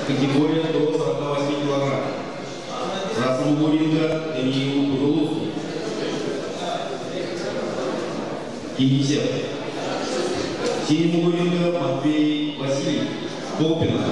Категория до 48 кг. Красного угла ринга Даниил Бузуловский. Кинесев. Синего угла ринга Матвей Васильев. Колпина.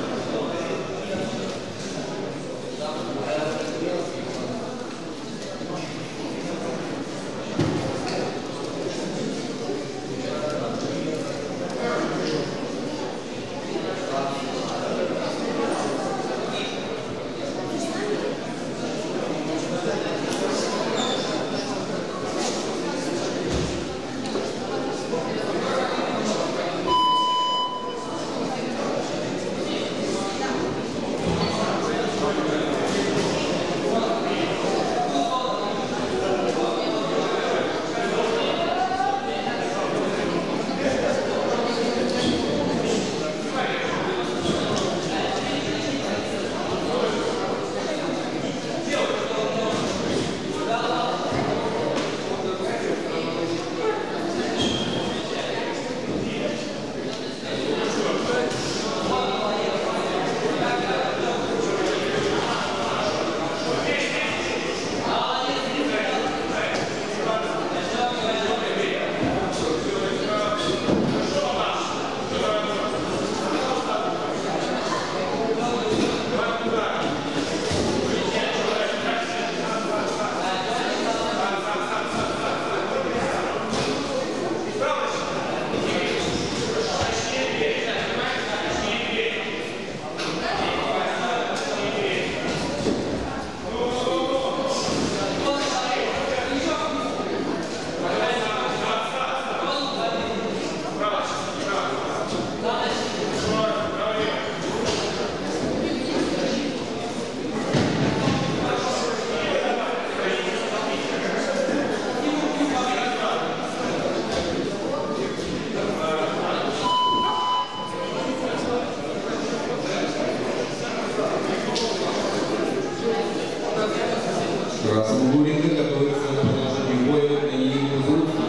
Красного угла ринга готовится к продолжению боя Даниил Бузуловский.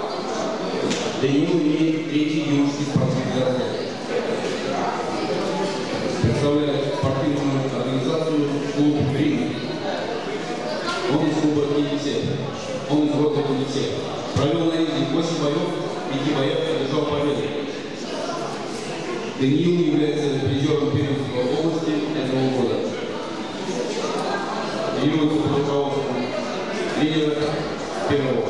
Даниил имеет третий юношеский спортивный разряд. Представляет спортивную организацию клуб «Ринг». Он из клуба «Кинесев». Он из рода «Кинесев». Провел на ринге 8 боев, 5 боев одержал победу. Даниил является призером Пермской области этого года. Тренируется под руководством тренера первого.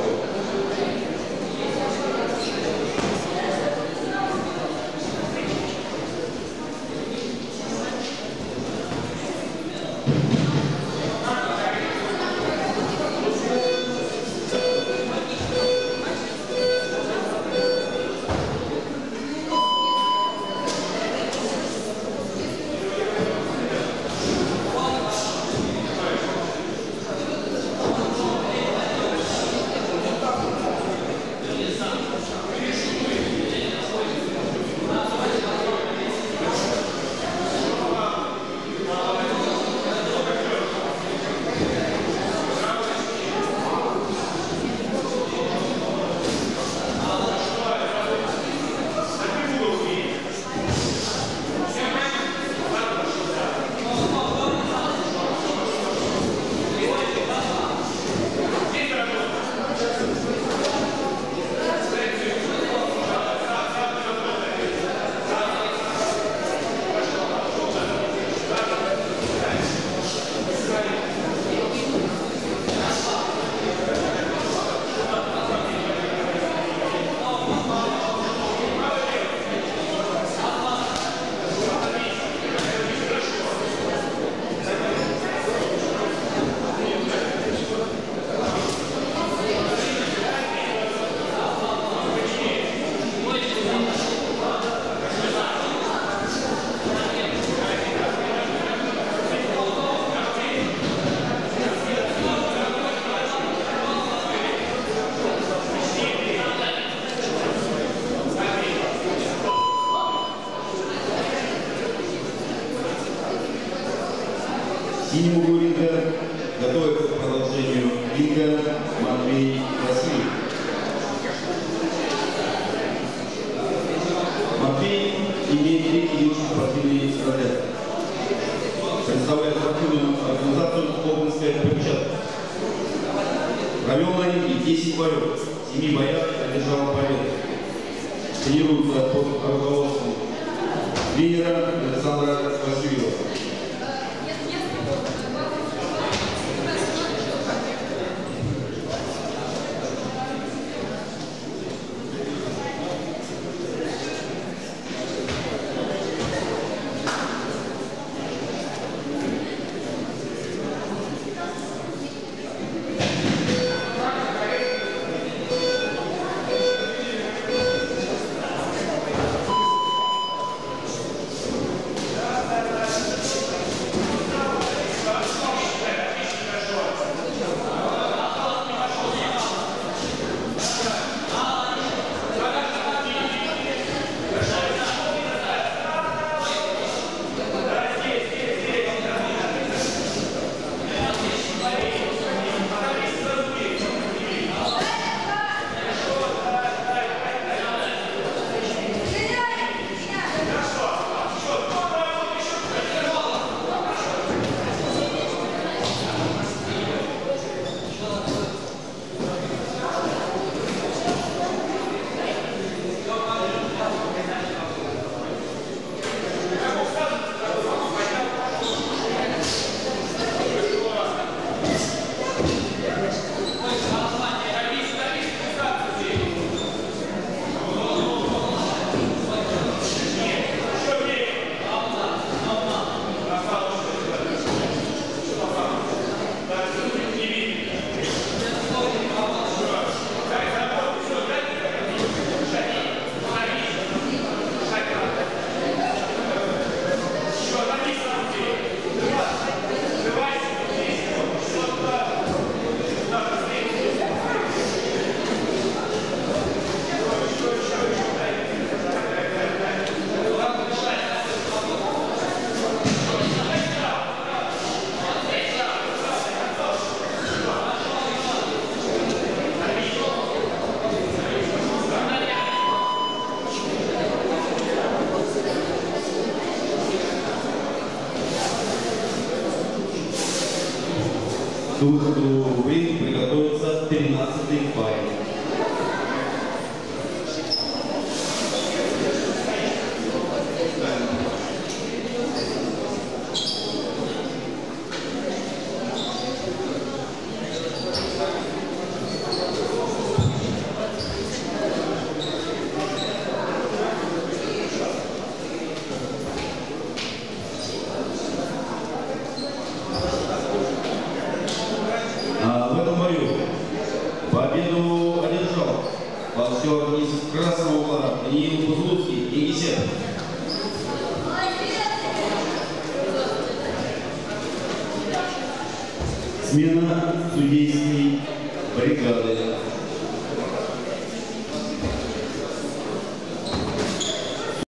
Синему углу ринга готовится к продолжению ринга Матвей Васильев. Матвей имеет третий юношеский спортивный разряд. представляет спортивную организацию «Обнинская перчатка». Провел на ринге 10 боев, 7 боях одержал победу. Тренируется под руководством тренера Александра Васильева. К выходу в ринг приготовится 13-й парень. В этом бою победу одержал боксер из красного угла Даниил Бузлуцкий и Гесеп. Смена судейской бригады.